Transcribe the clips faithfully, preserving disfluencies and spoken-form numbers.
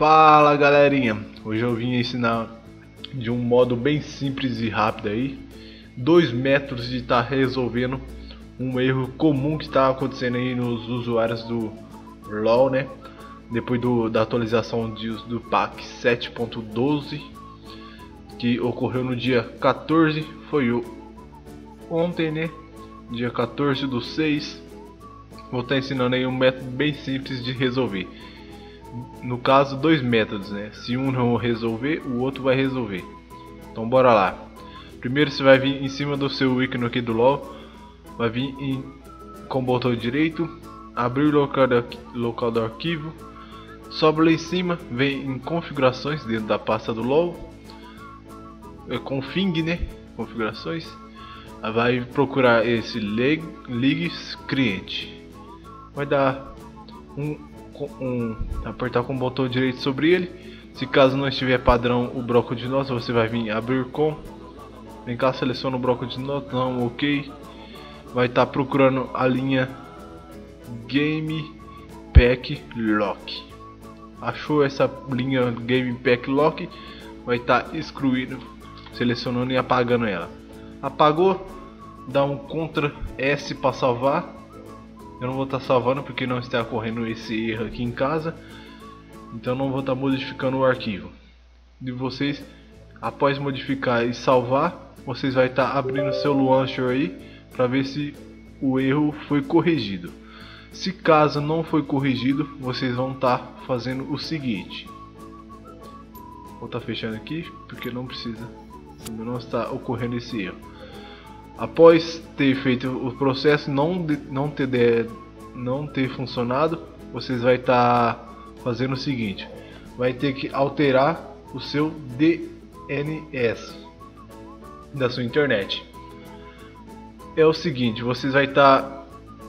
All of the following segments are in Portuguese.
Fala galerinha, hoje eu vim ensinar de um modo bem simples e rápido aí dois métodos de estar tá resolvendo um erro comum que está acontecendo aí nos usuários do LoL, né? Depois do, da atualização de, do pack sete ponto doze que ocorreu no dia quatorze, foi o, ontem, né? Dia quatorze do seis. Vou estar tá ensinando aí um método bem simples de resolver. No caso, dois métodos, né? Se um não resolver, o outro vai resolver. Então bora lá. Primeiro você vai vir em cima do seu ícone aqui do LoL, vai vir em, com o botão direito, abrir o local do, local do arquivo, sobe lá em cima, vem em configurações dentro da pasta do LoL, é config, né? Configurações. Vai procurar esse Leagues cliente. Vai dar um Um, apertar com o botão direito sobre ele. Se caso não estiver padrão o bloco de notas, você vai vir abrir com, vem cá, seleciona o bloco de notas, não, ok. Vai estar tá procurando a linha Game Pack Lock. Achou essa linha Game Pack Lock, vai estar tá excluindo, selecionando e apagando ela. Apagou, dá um Ctrl S para salvar. Eu não vou estar tá salvando porque não está ocorrendo esse erro aqui em casa, então não vou estar tá modificando o arquivo. De vocês, após modificar e salvar, vocês vai estar tá abrindo seu launcher aí para ver se o erro foi corrigido. Se caso não foi corrigido, vocês vão estar tá fazendo o seguinte. Vou estar tá fechando aqui porque não precisa, não está ocorrendo esse erro. Após ter feito o processo, não, não, ter, não ter funcionado, vocês vai estar tá fazendo o seguinte: vai ter que alterar o seu D N S da sua internet. É o seguinte, vocês vai estar tá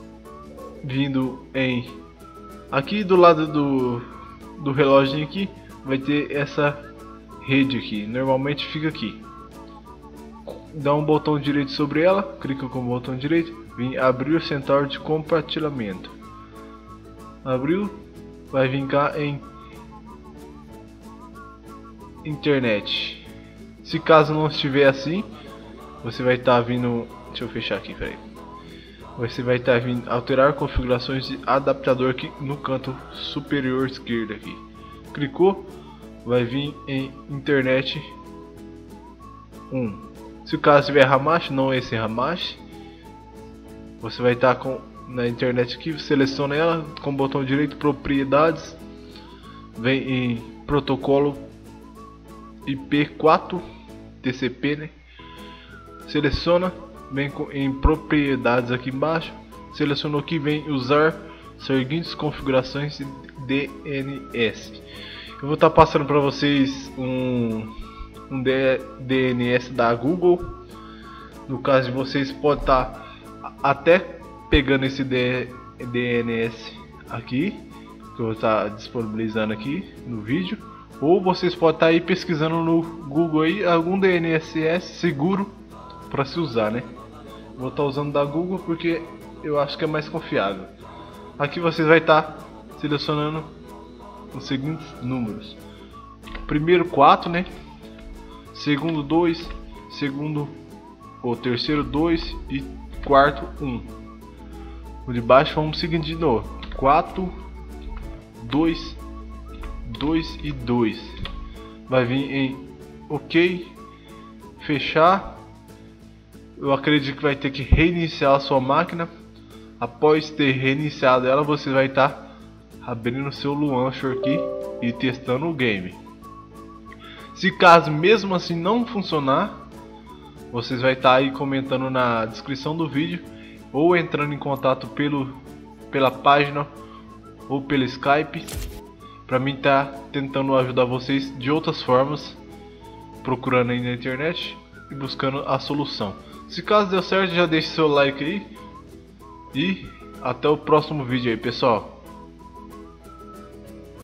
vindo em aqui do lado do, do relógio aqui, vai ter essa rede aqui, normalmente fica aqui. Dá um botão direito sobre ela, clica com o botão direito, vem abrir o central de compartilhamento. Abriu, vai vir cá em internet. Se caso não estiver assim, você vai estar tá vindo, deixa eu fechar aqui, peraí. Você vai estar tá vindo alterar configurações de adaptador aqui no canto superior esquerdo aqui. Clicou, vai vir em internet um. Se o caso tiver Hamashi, não esse Hamashi, você vai estar com na internet aqui, seleciona ela com o botão direito, propriedades, vem em protocolo I P quatro T C P, né? Seleciona, vem com, em propriedades aqui embaixo, selecionou aqui, vem usar seguintes configurações de D N S. Eu vou estar passando para vocês um um D N S da Google. No caso de vocês, pode estar tá até pegando esse D N S aqui que eu vou estar tá disponibilizando aqui no vídeo, ou vocês podem estar tá aí pesquisando no Google aí algum D N S seguro para se usar, né? Vou estar tá usando da Google porque eu acho que é mais confiável. Aqui vocês vai estar tá selecionando os seguintes números: primeiro quatro, né? Segundo dois, segundo ou terceiro dois e quarto um. O de baixo vamos seguindo de novo: quatro, dois, dois e dois. Vai vir em OK, fechar. Eu acredito que vai ter que reiniciar a sua máquina. Após ter reiniciado ela, você vai estar tá abrindo o seu launcher aqui e testando o game. Se caso mesmo assim não funcionar, vocês vai estar tá aí comentando na descrição do vídeo ou entrando em contato pelo, pela página ou pelo Skype para mim estar tá tentando ajudar vocês de outras formas, procurando aí na internet e buscando a solução. Se caso deu certo, já deixe seu like aí e até o próximo vídeo aí, pessoal.